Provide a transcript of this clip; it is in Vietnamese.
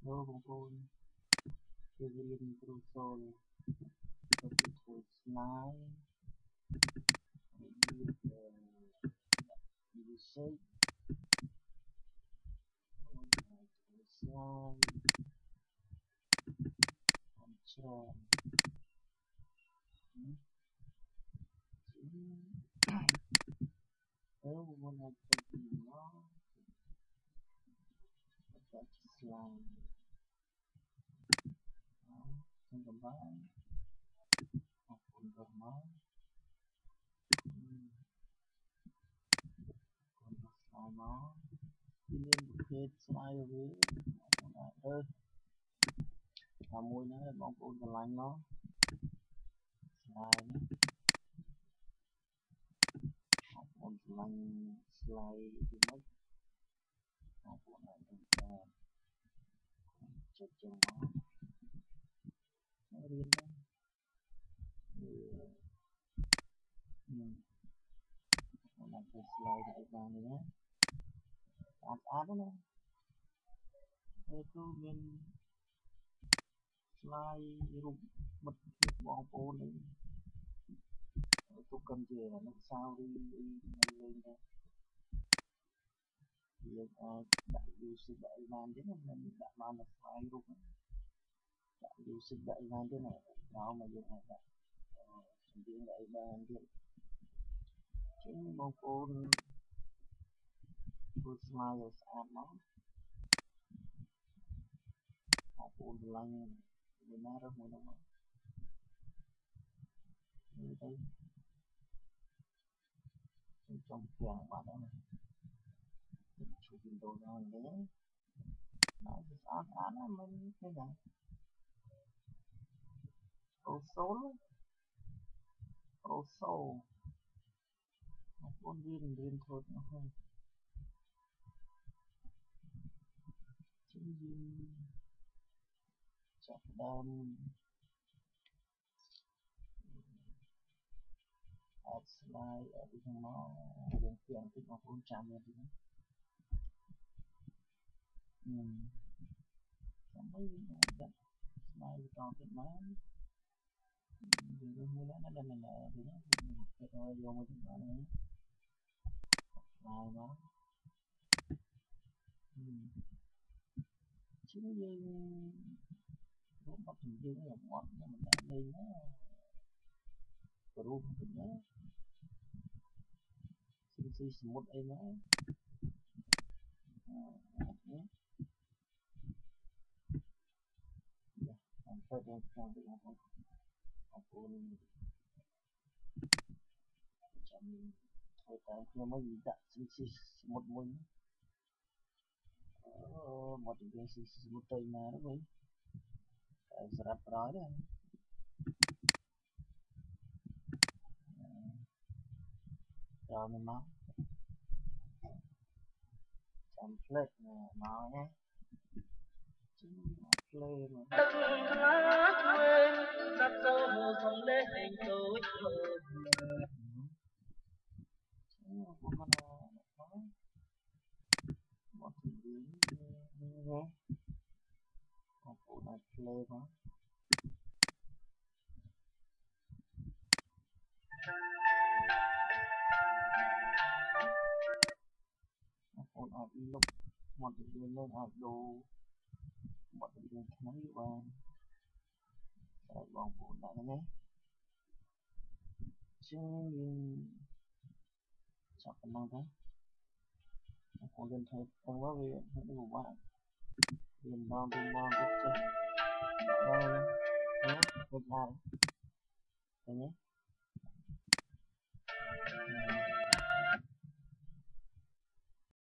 Hello, bông côn. Chơi game ProShow. Tôi thổi slide. Music. Slide. On trend. Nếu muốn là cái gì nó phải slide. Đó. Trên cái bãi. Học cùng cầm máu. Còn cái slide nó. Tuy nhiên một khi slide rồi con lại ơi. Và mùi nó là bóng côn còn lạnh nó. Slide nó. Bóng côn còn lạnh. Slide thì mất. Bóng côn lại được chụp cho nó riêng đó. Một lần cái slide để vào này nhé. Áp đó nè. Thế cứ bên slide rụt bật bóng côn lên. Tôi cần chỉ là nó sao đi lên đây. Thì đại dù sự đại van thế này mình đại van là slide rụt. Đại dù sự đại van thế này đó mà dùng đại thành viên đại van thế. Chứ bóng côn tôi slide rồi áp nó. Bóng côn lạnh bên nào rất muốn đâu. Như thế trong kèm bạn đó này chụp video đó đấy nó sẽ án là mình cái này ô số nó con riêng riêng thôi nó không chứ riêng chắc đam add slide ở bên trong nó riêng tiền thì nó cũng chạm lên thì chẳng mấy đặt slide còn cái máy thì cái mua nó đem mình ở thì nó cái rồi vô một cái nữa slide đó chứ riêng lúc bắt hình riêng là một mình đã lên nó group thì nhớ CC một em á nhé làm phơi trong trong cái học ôn chậm thôi ta chưa mới gì đặt CC một mình một cái CC một tay mà đó vậy cái sập rồi đấy rồi mình máu chậm plate nè máu nhé chứ play mà đất lá quê sắc dấu sông lê hình tối mờ một thứ gì nhé một phụ này play mà một phụ này lúc một thứ gì lên ở đồ một thứ gì thấy và lại bọn phụ này nhé chứ chắc là năng thế phụ lên thấy tăng quá vì hết đủ bạn liền bao cái chơi rồi nhé được nào đấy nhé